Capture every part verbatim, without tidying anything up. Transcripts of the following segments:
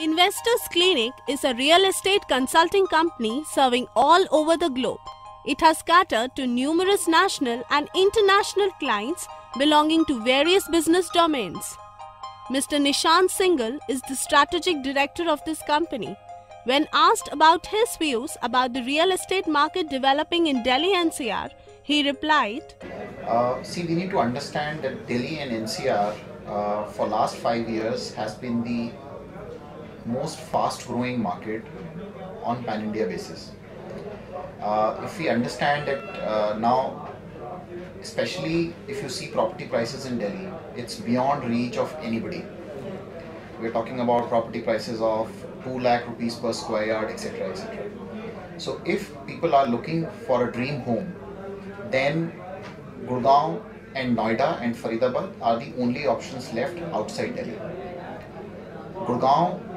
Investors Clinic is a real estate consulting company serving all over the globe. It has catered to numerous national and international clients belonging to various business domains. Mister Nishant Singhal is the strategic director of this company. When asked about his views about the real estate market developing in Delhi N C R, he replied, uh, See, we need to understand that Delhi and N C R uh, for last five years has been the most fast growing market on pan India basis. Uh, if we understand that uh, now, especially if you see property prices in Delhi, it's beyond reach of anybody. We're talking about property prices of two lakh rupees per square yard, et cetera, et cetera. So if people are looking for a dream home, then Gurgaon and Noida and Faridabad are the only options left outside Delhi. Gurgaon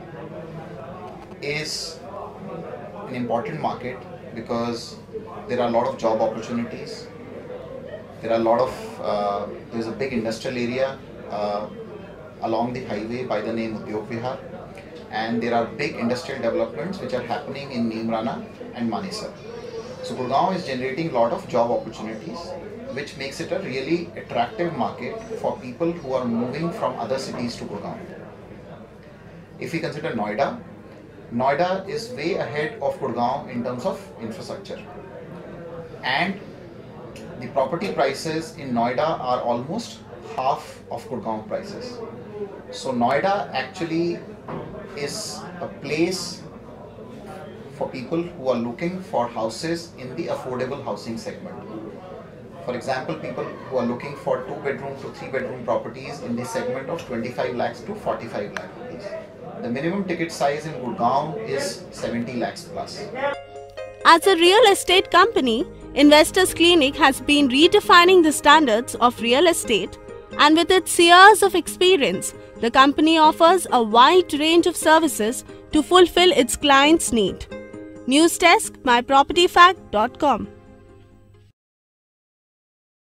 is an important market because there are a lot of job opportunities. There are a lot of, uh, there's a big industrial area uh, along the highway by the name Udyog Vihar, and there are big industrial developments which are happening in Neemrana and Manesar. So Gurgaon is generating a lot of job opportunities, which makes it a really attractive market for people who are moving from other cities to Gurgaon. If we consider Noida, Noida is way ahead of Gurgaon in terms of infrastructure, and the property prices in Noida are almost half of Gurgaon prices. So Noida actually is a place for people who are looking for houses in the affordable housing segment. For example, people who are looking for two bedroom to three bedroom properties in the segment of twenty-five lakhs to forty-five lakh rupees. The minimum ticket size in Gurgaon is seventy lakhs plus. As a real estate company, Investors Clinic has been redefining the standards of real estate, and with its years of experience, the company offers a wide range of services to fulfill its clients' need. News Desk, my property fact dot com.